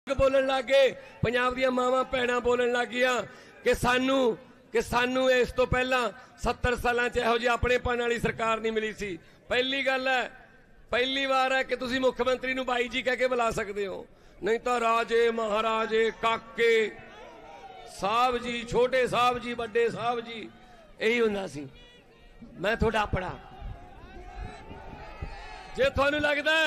बोलन लग गए, पंजाब दियां मावां भैणां बोलन लग गईयां कि सानू इस तो पहला 70 सालां च इहो जी अपनेपन वाली सरकार नहीं मिली सी। पहली गल है, पहली बार है कि तुसीं मुख्यमंत्री नूं बाई जी कह के बुला सकते हो, नहीं तो राजे महाराजे काके साहब जी, छोटे साहब जी, बड़े साहब जी, यही हुंदा सी। मैं तुहाडा अपना, जे तुहानूं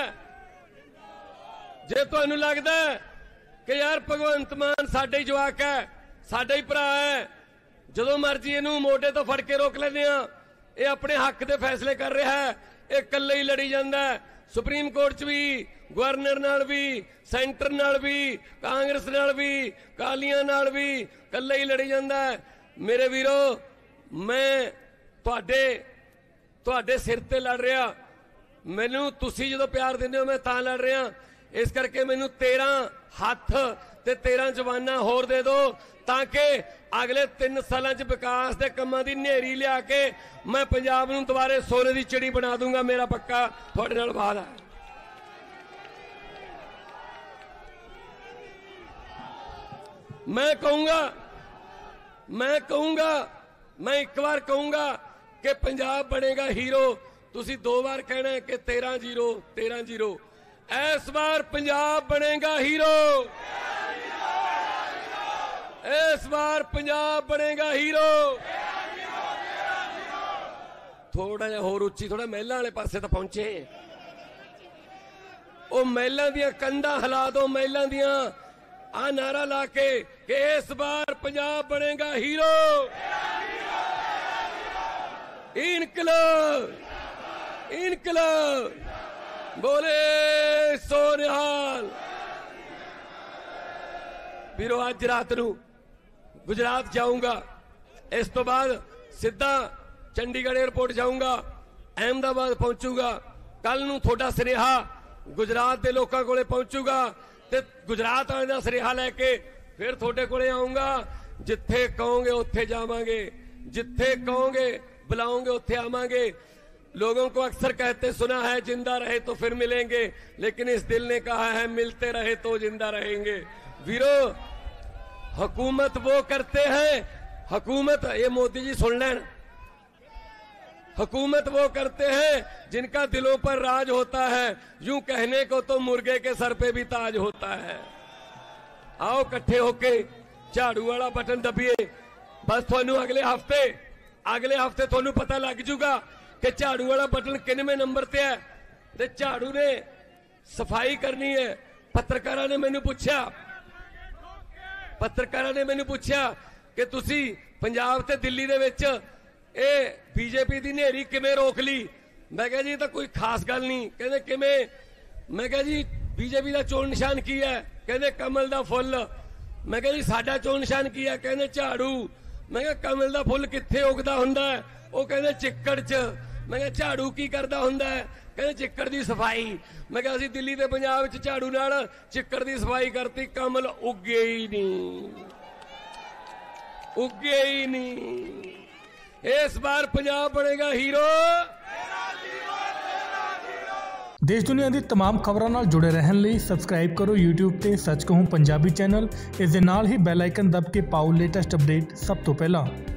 लगदा है कि यार भगवंत मान साडे ही जवाक है, साडा ही भरा है, जदों मर्जी इहनूं मोढे तो फड़ के रोक लैंदे आ, ये अपने हक दे फैसले कर रहा है, ये कल्ले ही लड़ी जांदा है, सुप्रीम कोर्ट च भी, गवर्नर नाल भी, सेंटर नाल भी, कांग्रेस नाल भी, कालियां नाल भी कल्ले ही लड़ी जांदा है। मेरे वीरो, मैं तुहाडे सिर ते लड़ रहा, मैनू तुसीं जदों प्यार दिंदे हो मैं तां लड़ रहा, इस करके मैनू 13 हथ ते 13 जवाना होर दे दो, ताकि अगले 3 सालों च विकास के कामां दी नेरी लिया के मैं पंजाब नूं दोबारे सोने की चिड़ी बना दूंगा। मेरा पक्का तुहाडे नाल वादा है। मैं एक बार कहूंगा कि पंजाब बनेगा हीरो, तुसी 2 बार कहना है कि 13-0। इस बार पंजाब बनेगा हीरो, इस बार पंजाब बनेगा हीरो। थोड़ा जिहा होर उच्ची, थोड़ा महलां वाले पासे तो पहुंचे, ओ महलां दियां कंधां हिला दो, महलां दियां आ नारा ला के कि इस बार पंजाब बनेगा हीरो। इनकलाब बोले सो निहाल। वीरो अज रात नूं गुजरात जाऊंगा, इस तो बाद सीधा चंडीगढ़ एयरपोर्ट जाऊंगा, अहमदाबाद पहुंचूगा, कल नूं थोड़ा सुनेहा गुजरात के लोगों को पहुंचूगा, ते गुजरात वाले दा सुनेहा लैके फिर थोड़े कोले आऊंगा। जिथे कहोगे उत्थे जावांगे, जिथे कहोगे बुलाओगे उत्थे आवांगे। लोगों को अक्सर कहते सुना है जिंदा रहे तो फिर मिलेंगे, लेकिन इस दिल ने कहा है मिलते रहे तो जिंदा रहेंगे। वीरो, हुकूमत वो करते हैं, हुकूमत, ये मोदी जी सुन लें, हुकूमत वो करते हैं जिनका दिलों पर राज होता है, यूं कहने को तो मुर्गे के सर पे भी ताज होता है। आओ इकट्ठे होके झाड़ू वाला बटन दबिए, बस थानू अगले हफ्ते थानू पता लग जूगा कि झाड़ू वाला बटन किनवें नंबर ते है, ते झाड़ू ने सफाई करनी है। पत्रकारां ने मैनू पूछया कि तुसी पंजाब ते दिल्ली दे विच बीजेपी की नेरी किवें रोक ली। मैं कहा जी तो कोई खास गल नहीं। कहते किवें? मैं कहा जी बीजेपी का चोण निशान की है? कहते कमल का फुल। मैं कहा जी साडा चोण निशान की है? कहते झाड़ू। मैं कहा कमल का फुल कित्थे उगदा हुंदा है? वो कहते चिक्कड़ च। मैं कहा झाड़ू की करदा हुंदा है? कहते चिक्कड़ की सफाई। मैं कहा असीं दिल्ली ते पंजाब च झाड़ू नाल चिक्कड़ की सफाई करती, कमल उगे ही नहीं। इस बार पंजाब बनेगा हीरो। देश दुनिया की तमाम खबरों नाल जुड़े रहने लिए सबसक्राइब करो यूट्यूब ते सच कहूं पंजाबी चैनल। इस दे नाल ही बैल आइकन दब के पाओ लेटेस्ट अपडेट सब तो पहला।